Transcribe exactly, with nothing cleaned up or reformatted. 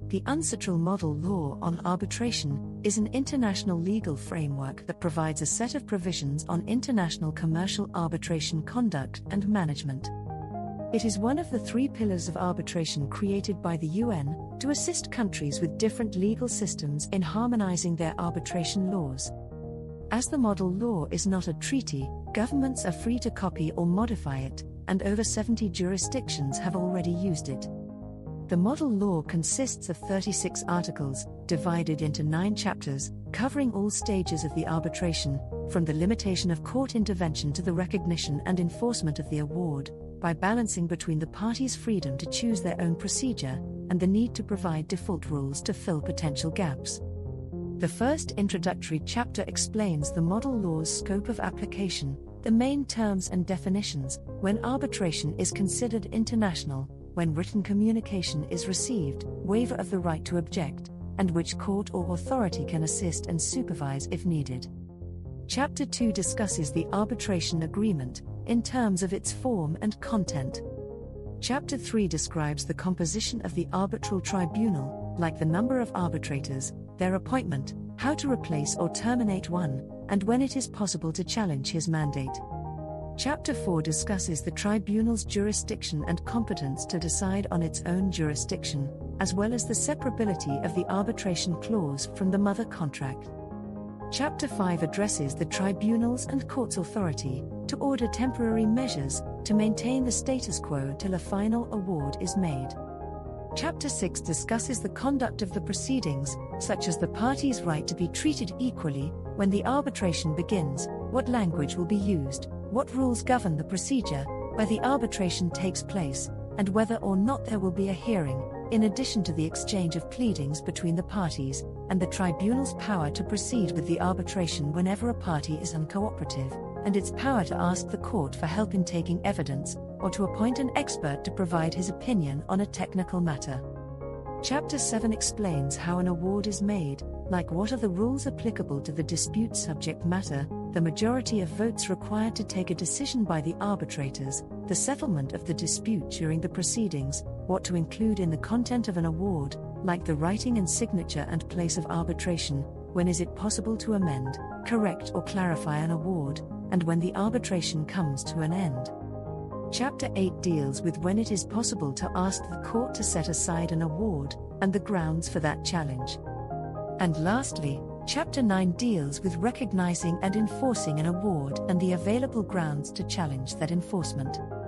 The UNCITRAL Model Law on Arbitration is an international legal framework that provides a set of provisions on international commercial arbitration conduct and management. It is one of the three pillars of arbitration created by the U N to assist countries with different legal systems in harmonizing their arbitration laws. As the model law is not a treaty, governments are free to copy or modify it, and over seventy jurisdictions have already used it. The model law consists of thirty-six articles, divided into nine chapters, covering all stages of the arbitration, from the limitation of court intervention to the recognition and enforcement of the award, by balancing between the parties' freedom to choose their own procedure and the need to provide default rules to fill potential gaps. The first introductory chapter explains the model law's scope of application, the main terms and definitions, when arbitration is considered international, when written communication is received, waiver of the right to object, and which court or authority can assist and supervise if needed. Chapter two discusses the arbitration agreement, in terms of its form and content. Chapter three describes the composition of the arbitral tribunal, like the number of arbitrators, their appointment, how to replace or terminate one, and when it is possible to challenge his mandate. Chapter four discusses the tribunal's jurisdiction and competence to decide on its own jurisdiction, as well as the separability of the arbitration clause from the mother contract. Chapter five addresses the tribunal's and court's authority to order temporary measures to maintain the status quo till a final award is made. Chapter six discusses the conduct of the proceedings, such as the parties' right to be treated equally when the arbitration begins, what language will be used, what rules govern the procedure, where the arbitration takes place, and whether or not there will be a hearing, in addition to the exchange of pleadings between the parties, and the tribunal's power to proceed with the arbitration whenever a party is uncooperative, and its power to ask the court for help in taking evidence, or to appoint an expert to provide his opinion on a technical matter. Chapter seven explains how an award is made, like what are the rules applicable to the dispute subject matter, the majority of votes required to take a decision by the arbitrators, the settlement of the dispute during the proceedings, what to include in the content of an award, like the writing and signature and place of arbitration, when is it possible to amend, correct or clarify an award, and when the arbitration comes to an end. Chapter eight deals with when it is possible to ask the court to set aside an award, and the grounds for that challenge. And lastly, Chapter nine deals with recognizing and enforcing an award and the available grounds to challenge that enforcement.